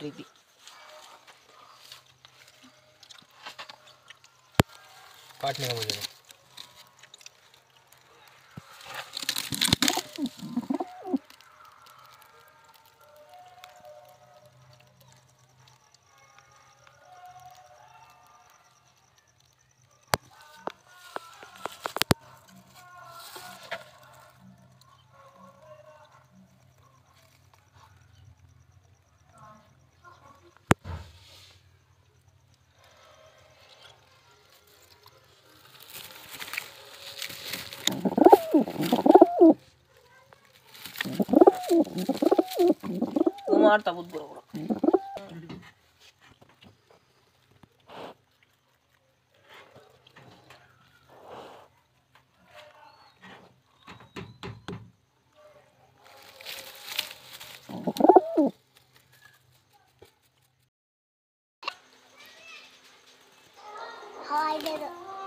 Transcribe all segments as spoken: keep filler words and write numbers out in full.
रही थी। काटने का मुझे वो मारता बहुत बुरा बुरा। हाय दे दो।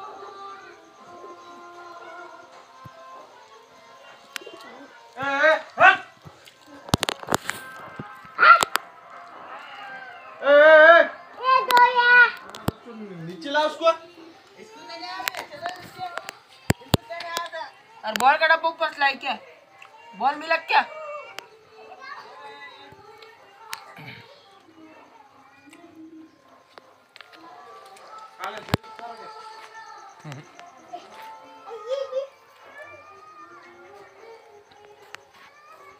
नीचे ला उसको। और बॉल का डब्बा ऊपर लाई क्या? बॉल मिला क्या?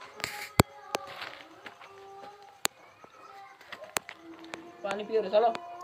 पानी पियो रे चलो।